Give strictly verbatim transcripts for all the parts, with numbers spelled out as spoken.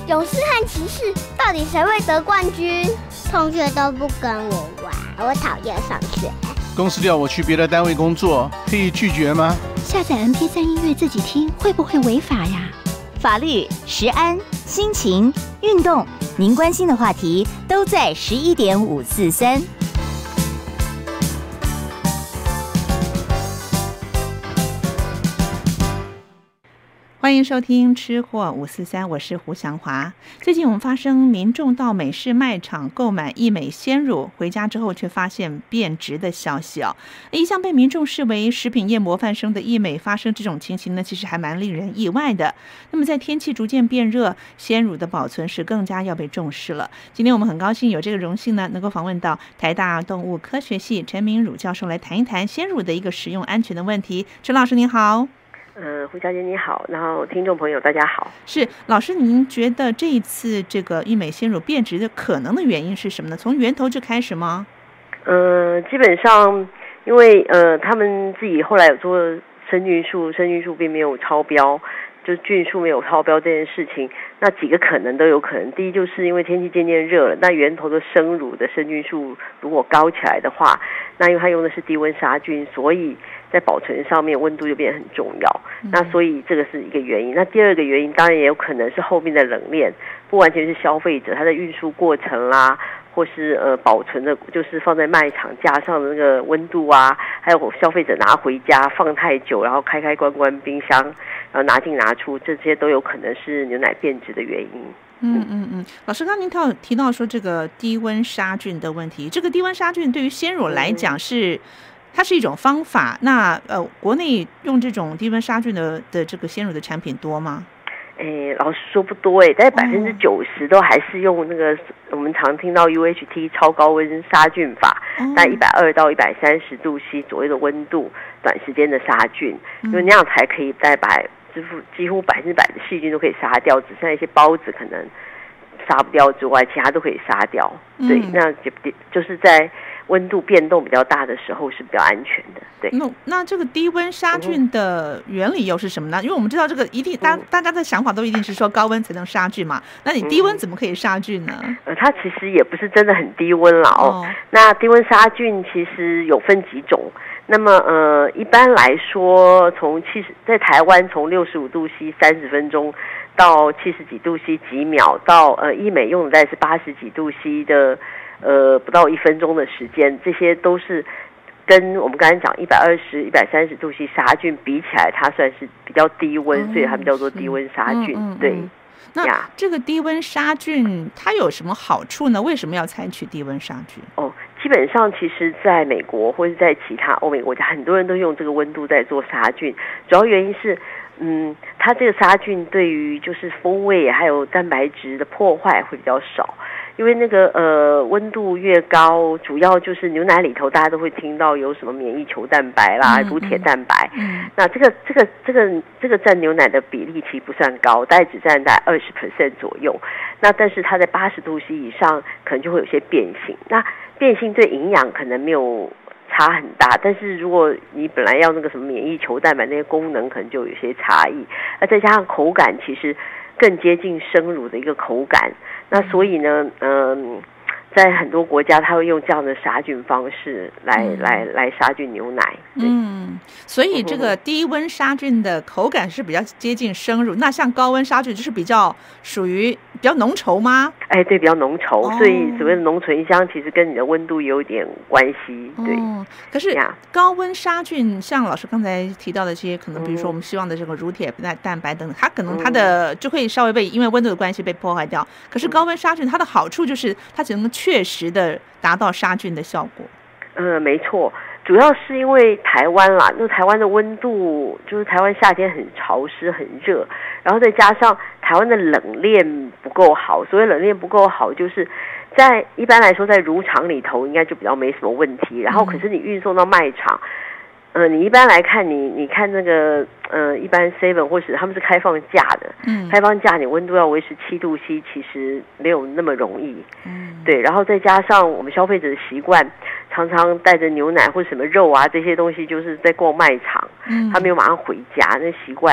勇士和骑士到底谁会得冠军？同学都不跟我玩，我讨厌上学。 公司调我去别的单位工作，可以拒绝吗？ 下载 M P 三 音乐自己听，会不会违法呀？ 法律、食安、心情、运动，您关心的话题都在十一点五四三。 欢迎收听吃货五四三，我是胡祥华。最近我们发生民众到美式卖场购买义美鲜乳，回家之后却发现变质的消息哦。一向被民众视为食品业模范生的义美发生这种情形呢，其实还蛮令人意外的。那么在天气逐渐变热，鲜乳的保存是更加要被重视了。今天我们很高兴有这个荣幸呢，能够访问到台大动物科学系陈明儒教授来谈一谈鲜乳的一个使用安全的问题。陈老师您好。 呃，胡小姐你好，然后听众朋友大家好。 是老师，您觉得这一次这个义美鲜乳变质的可能的原因是什么呢？从源头就开始吗？ 呃，基本上因为呃他们自己后来有做生菌数，生菌数并没有超标，就是菌数没有超标这件事情，那几个可能都有可能。第一，就是因为天气渐渐热了，那源头的生乳的生菌数如果高起来的话，那因为它用的是低温杀菌，所以在保存上面温度就变得很重要，那所以这个是一个原因。那第二个原因当然也有可能是后面的冷链，不完全是消费者他的运输过程啦，或是呃保存的，就是放在卖场架上的那个温度啊，还有消费者拿回家放太久，然后开开关关冰箱，然后拿进拿出，这些都有可能是牛奶变质的原因。 嗯嗯嗯，老师，刚刚您提到提到说这个低温杀菌的问题，这个低温杀菌对于鲜乳来讲是。嗯它是一种方法，那呃，国内用这种低温杀菌的的这个鲜乳的产品多吗？ 诶，老实说不多诶，但百分之九十都还是用那个、哦、我们常听到 U H T 超高温杀菌法，在一百二到一百三十度 C 左右的温度，短时间的杀菌，因为那样才可以在百几乎几乎百分之百的细菌都可以杀掉，只剩下一些孢子可能杀不掉之外，其他都可以杀掉。嗯、对，那就就是在温度变动比较大的时候是比较安全的。对， 那那这个低温杀菌的原理又是什么呢？因为我们知道这个一定大大家的想法都一定是说高温才能杀菌嘛，那你低温怎么可以杀菌呢？ 嗯、呃，它其实也不是真的很低温啦哦。哦那低温杀菌其实有分几种。那么呃，一般来说，从七十在台湾从六十五度 C 三十分钟到七十几度 C 几秒，到呃医美用的大概是八十几度 C 的。呃，不到一分钟的时间，这些都是跟我们刚才讲一百二十、一百三十度 C 杀菌比起来，它算是比较低温，嗯、所以它们叫做低温杀菌。嗯嗯嗯、对， 那这个低温杀菌它有什么好处呢？为什么要采取低温杀菌？ 哦，基本上其实在美国或者在其他欧美国家，很多人都用这个温度在做杀菌，主要原因是。嗯，它这个杀菌对于就是风味还有蛋白质的破坏会比较少，因为那个呃温度越高，主要就是牛奶里头大家都会听到有什么免疫球蛋白啦、乳铁蛋白，嗯、那这个这个这个这个占牛奶的比例其实不算高，大概只占在二十 percent 左右。那但是它在八十度 C 以上，可能就会有些变性。那变性对营养可能没有。差很大，但是如果你本来要那个什么免疫球蛋白那些功能，可能就有些差异。那再加上口感，其实更接近生乳的一个口感。那所以呢，嗯、呃，在很多国家，他会用这样的杀菌方式来、嗯、来来杀菌牛奶。 嗯，所以这个低温杀菌的口感是比较接近生乳。那像高温杀菌就是比较属于比较浓稠吗？ 哎，对，比较浓稠，哦、所以所谓的浓醇香其实跟你的温度有点关系。对， 哦、可是高温杀菌，像老师刚才提到的这些，可能比如说我们希望的这个乳铁蛋白等等，它可能它的就会稍微被因为温度的关系被破坏掉。可是高温杀菌它的好处就是它只能确实的达到杀菌的效果。 嗯，没错。主要是因为台湾啦，那台湾的温度就是台湾夏天很潮湿很热，然后再加上台湾的冷链不够好。所谓冷链不够好，就是在一般来说在乳厂里头应该就比较没什么问题，然后可是你运送到卖场，呃，你一般来看你你看那个呃，一般 seven 或是他们是开放架的，嗯，开放架你温度要维持七度 C， 其实没有那么容易，嗯，对，然后再加上我们消费者的习惯。常常带着牛奶或什么肉啊这些东西，就是在逛卖场，嗯，他没有马上回家，那习惯，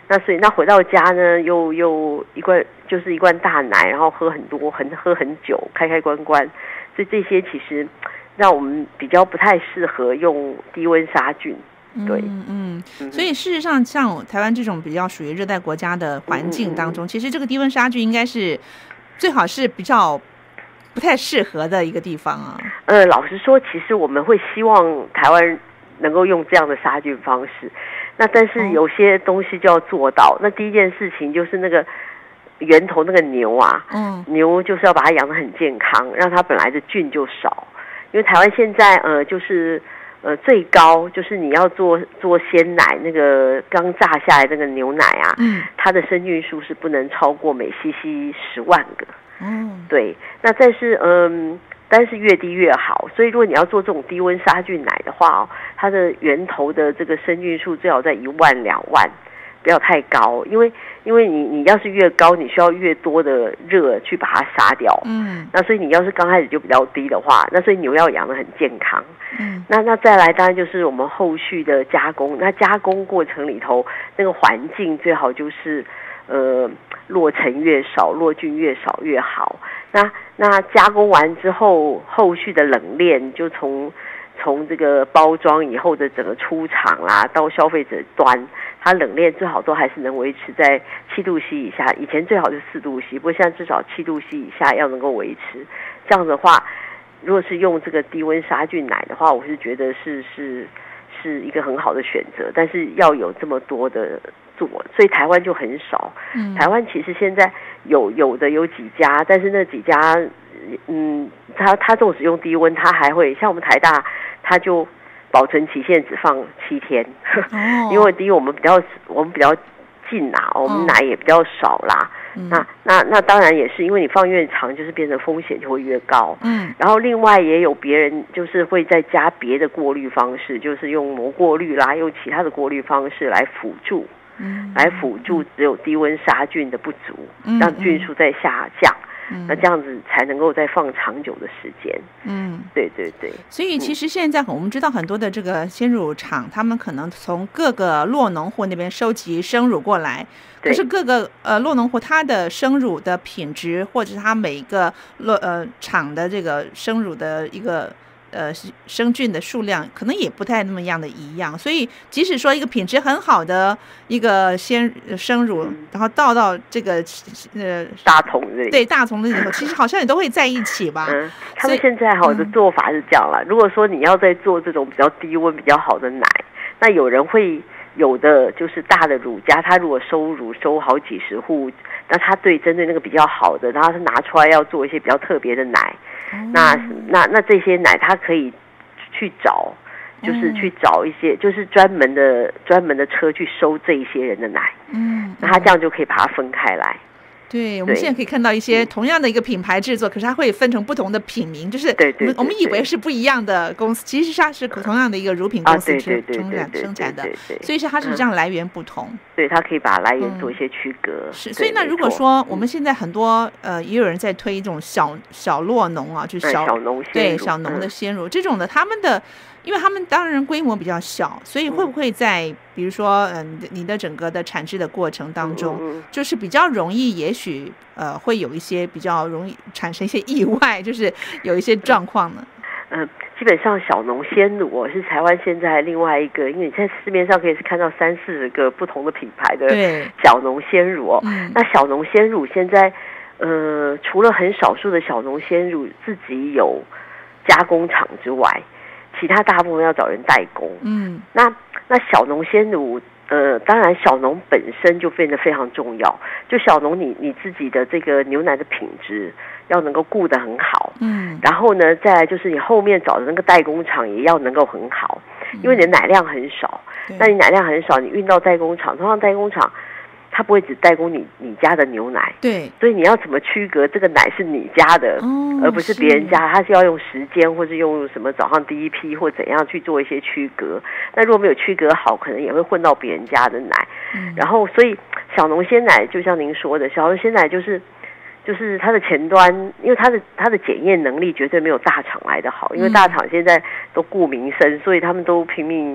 那所以那回到家呢，又又一罐就是一罐大奶，然后喝很多很喝很久，开开关关，所以这些其实让我们比较不太适合用低温杀菌。对， 嗯嗯，所以事实上，像台湾这种比较属于热带国家的环境当中，嗯嗯，其实这个低温杀菌应该是最好是比较不太适合的一个地方啊。 呃，老实说，其实我们会希望台湾能够用这样的杀菌方式，那但是有些东西就要做到。哦、那第一件事情就是那个源头那个牛啊，嗯，牛就是要把它养得很健康，让它本来的菌就少，因为台湾现在呃就是。呃，最高就是你要做做鲜奶，那个刚榨下来那个牛奶啊，嗯，它的生菌数是不能超过每 C C 十万个，嗯，对。那但是嗯，但是越低越好，所以如果你要做这种低温杀菌奶的话哦，它的源头的这个生菌数最好在一万两万，不要太高，因为因为你你要是越高，你需要越多的热去把它杀掉，嗯，那所以你要是刚开始就比较低的话，那所以牛要养得很健康。嗯，那那再来当然就是我们后续的加工，那加工过程里头那个环境最好就是呃落尘越少，落菌越少越好。那那加工完之后，后续的冷链就从从这个包装以后的整个出厂啦，到消费者端，它冷链最好都还是能维持在七度 C 以下，以前最好是四度 C， 不过现在至少七度 C 以下要能够维持。这样的话，如果是用这个低温杀菌奶的话，我是觉得是是是一个很好的选择，但是要有这么多的做，所以台湾就很少。嗯，台湾其实现在有有的有几家，但是那几家，嗯，他他纵使用低温，他还会像我们台大，他就保存期限只放七天，哦、因为第一我们比较我们比较近啦，我们奶也比较少啦。嗯、那那那当然也是，因为你放越长，就是变成风险就会越高。嗯，然后另外也有别人就是会再加别的过滤方式，就是用膜过滤啦，用其他的过滤方式来辅助，嗯，来辅助只有低温杀菌的不足，嗯、让菌数再下降。嗯，那这样子才能够再放长久的时间。嗯，对对对。 所以其实现在我们知道很多的这个鲜乳厂，他们可能从各个酪农户那边收集生乳过来，可是各个呃酪农户它的生乳的品质，或者是它每一个酪呃厂的这个生乳的一个呃生菌的数量，可能也不太那么样的一样。所以即使说一个品质很好的一个鲜生乳，嗯、然后倒到这个呃大桶里， 对大桶里头，其实好像也都会在一起吧。 嗯，他们现在好的做法是这样啦。嗯、如果说你要再做这种比较低温、比较好的奶，那有人会有的就是大的乳家，他如果收乳收好几十户，那他对针对那个比较好的，然后他拿出来要做一些比较特别的奶。那那那这些奶，它可以去找，就是去找一些，就是专门的专门的车去收这一些人的奶。嗯，那他这样就可以把它分开来。 对，我们现在可以看到一些同样的一个品牌制作，可是它会分成不同的品名，就是对对，我们以为是不一样的公司，其实它是同样的一个乳品公司生产生产的，所以是它是这样来源不同。 对，它可以把来源做一些区隔。 是，所以那如果说我们现在很多呃，也有人在推这种小小酪农啊，就是小农对小农的鲜乳这种的，他们的。因为他们当然规模比较小，所以会不会在比如说嗯你的整个的产制的过程当中，嗯、就是比较容易，也许呃会有一些比较容易产生一些意外，就是有一些状况呢？ 嗯，基本上小农鲜乳哦是台湾现在另外一个，因为你在市面上可以是看到三四十个不同的品牌的小农鲜乳哦。嗯、那小农鲜乳现在呃除了很少数的小农鲜乳自己有加工厂之外，其他大部分要找人代工。嗯，那那小农鲜乳，呃，当然小农本身就变得非常重要。就小农你你自己的这个牛奶的品质要能够顾得很好。嗯，然后呢，再来就是你后面找的那个代工厂也要能够很好，因为你的奶量很少。那你奶量很少，你运到代工厂，通常代工厂他不会只代工你你家的牛奶， 对， 所以你要怎么区隔这个奶是你家的，哦、而不是别人家？他是要用时间，或是用什么早上第一批或怎样去做一些区隔。那如果没有区隔好，可能也会混到别人家的奶。嗯、然后，所以小农鲜奶就像您说的，小农鲜奶就是就是它的前端，因为它的它的检验能力绝对没有大厂来的好，因为大厂现在都顾民生，所以他们都拼命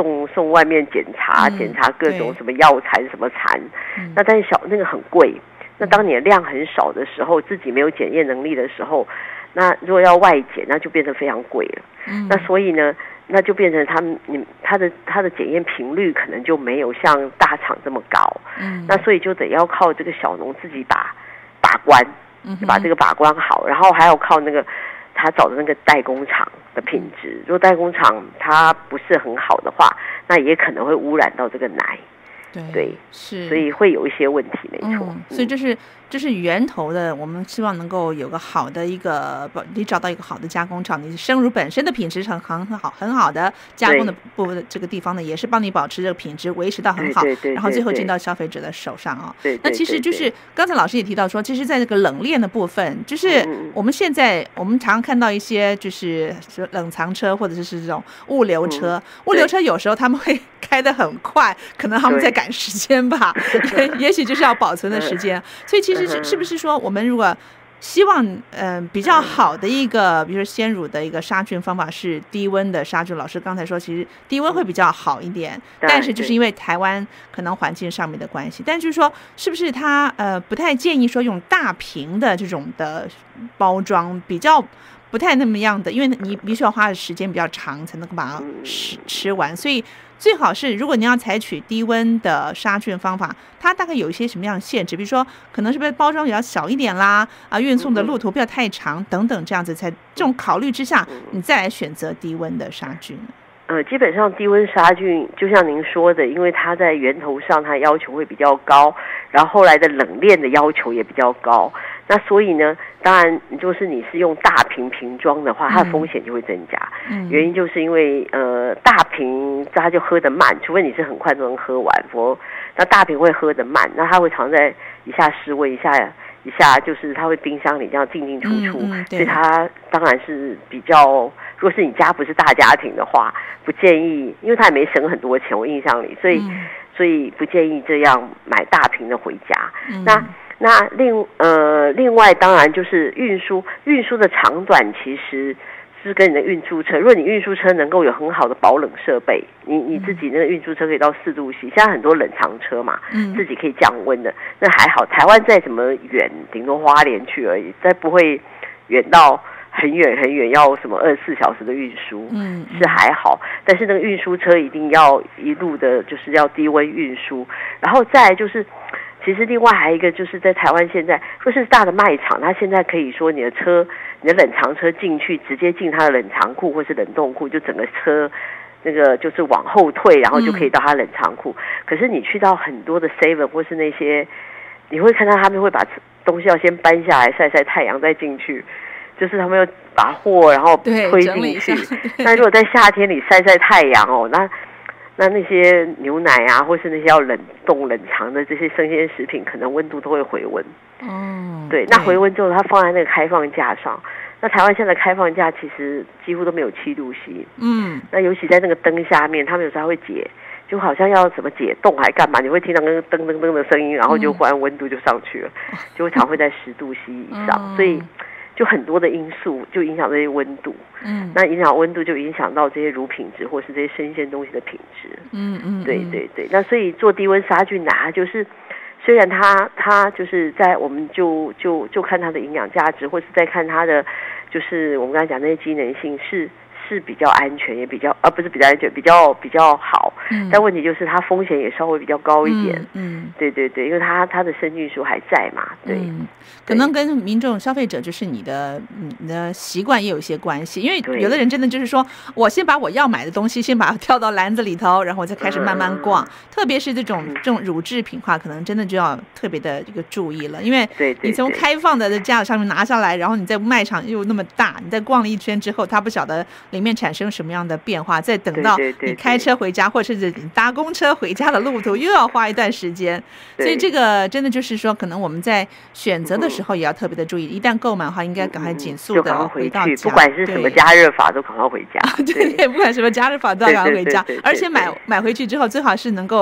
送送外面检查，嗯、检查各种什么药残什么残， 嗯、 那但是小那个很贵。那当你的量很少的时候，自己没有检验能力的时候，那如果要外检，那就变得非常贵了。 嗯、 那所以呢，那就变成他们你他的他的检验频率可能就没有像大厂这么高。 嗯， 那所以就得要靠这个小农自己把把关， 嗯、 把这个把关好，然后还要靠那个他找的那个代工厂的品质。如果代工厂它不是很好的话，那也可能会污染到这个奶。 对， 对， 是， 所以会有一些问题，没错。 嗯、所以这是这是源头的，我们希望能够有个好的一个，你找到一个好的加工厂，你生乳本身的品质很很很好，很好的加工的部分的这个地方呢，也是帮你保持这个品质维持到很好， 对对对对， 然后最后进到消费者的手上啊、哦。 对， 对， 对， 对， 那其实就是刚才老师也提到说，其实在这个冷链的部分，就是我们现在我们常常看到一些就是冷藏车或者是这种物流车，嗯、物流车有时候他们会开得很快，可能他们在赶时间吧，也许就是要保存的时间。所以其实是是不是说，我们如果希望嗯、呃、比较好的一个，比如说鲜乳的一个杀菌方法是低温的杀菌。老师刚才说，其实低温会比较好一点，但是就是因为台湾可能环境上面的关系，但就是说，是不是他呃不太建议说用大瓶的这种的包装，比较不太那么样的，因为你必须要花的时间比较长才能够把它吃吃完，所以最好是如果你要采取低温的杀菌方法，它大概有一些什么样的限制？比如说，可能是不是包装比较小一点啦，啊，运送的路途不要太长等等，这样子才这种考虑之下，你再来选择低温的杀菌。 呃，基本上低温杀菌，就像您说的，因为它在源头上它要求会比较高，然后后来的冷链的要求也比较高，那所以呢，当然就是你是用大瓶瓶装的话，它的风险就会增加。嗯，原因就是因为呃大瓶它就喝得慢，除非你是很快都能喝完，否则那大瓶会喝得慢，那它会常在一下室温，一下一下就是它会冰箱里这样进进出出，嗯嗯、所以它当然是比较。如果是你家不是大家庭的话，不建议，因为他也没省很多钱，我印象里，所以、嗯、所以不建议这样买大瓶的回家。嗯、那那另呃另外当然就是运输运输的长短其实是跟你的运输车，如果你运输车能够有很好的保冷设备，你你自己那个运输车可以到四度 C， 现在很多冷藏车嘛，嗯、自己可以降温的，那还好。台湾再怎么远，顶多花莲去而已，再不会远到。很远很远，要什么二十四小时的运输，嗯，是还好，但是那个运输车一定要一路的，就是要低温运输，然后再来就是，其实另外还有一个就是在台湾现在，或是大的卖场，它现在可以说你的车，你的冷藏车进去，直接进它的冷藏库或是冷冻库，就整个车那个就是往后退，然后就可以到它冷藏库。嗯、可是你去到很多的 seven 或是那些，你会看到他们会把东西要先搬下来晒晒太阳再进去。就是他们要把货然后推进去，那如果在夏天里晒晒太阳哦，那那那些牛奶啊，或是那些要冷冻冷藏的这些生鲜食品，可能温度都会回温。哦，对，那回温之后，它放在那个开放架上。那台湾现在开放架其实几乎都没有七度 C。嗯，那尤其在那个灯下面，他们有时候会解，就好像要什么解冻还干嘛，你会听到那个噔噔噔的声音，然后就忽然温度就上去了，嗯、就会常会在十度 C 以上，嗯、所以。就很多的因素就影响这些温度，嗯，那影响温度就影响到这些乳品质或是这些生鲜东西的品质，嗯嗯，对对对。那所以做低温杀菌奶，它就是虽然它它就是在我们就就就看它的营养价值，或是在看它的就是我们刚才讲那些机能性是。是比较安全，也比较啊不是比较安全，比较比较好。嗯，但问题就是它风险也稍微比较高一点。嗯，嗯对对对，因为它它的生菌数还在嘛。对， 嗯、可能跟民众消费者就是你的你的习惯也有一些关系，因为有的人真的就是说我先把我要买的东西先把它挑到篮子里头，然后我再开始慢慢逛。嗯、特别是这种这种乳制品化，可能真的就要特别的这个注意了，因为你从开放的架子上面拿下来，然后你在卖场又那么大，你在逛了一圈之后，它不晓得里面产生什么样的变化，再等到你开车回家，或者是你搭公车回家的路途，又要花一段时间。所以这个真的就是说，可能我们在选择的时候也要特别的注意。一旦购买的话，应该赶快紧速的回到家， 不管是什么加热法都赶快回家。 对对，不管什么加热法都要赶快回家。而且买买回去之后，最好是能够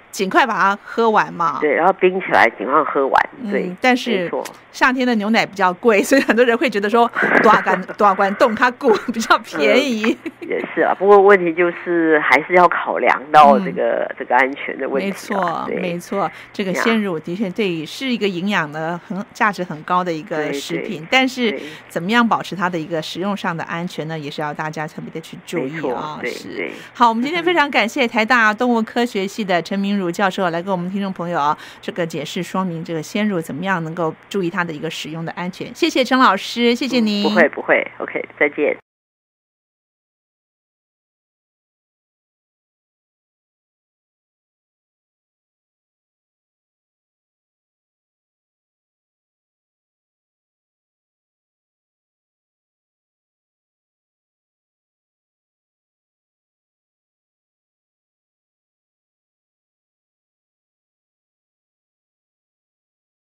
尽快把它喝完嘛。 对，然后冰起来尽快喝完。对， 嗯、但是夏天的牛奶比较贵，所以很多人会觉得说多少罐多少罐冻它固比较便宜。 嗯、也是啊，不过问题就是还是要考量到这个、嗯、这个安全的问题、啊。 没错，没错，这个鲜乳的确对是一个营养的很价值很高的一个食品，但是怎么样保持它的一个食用上的安全呢，也是要大家特别的去注意啊。是。好，我们今天非常感谢台大动物科学系的陈明儒教授来跟我们听众朋友啊这个解释说明这个鲜乳怎么样能够注意它的一个使用的安全。谢谢陈老师，谢谢您。 嗯、不会不会 ，OK， 再见。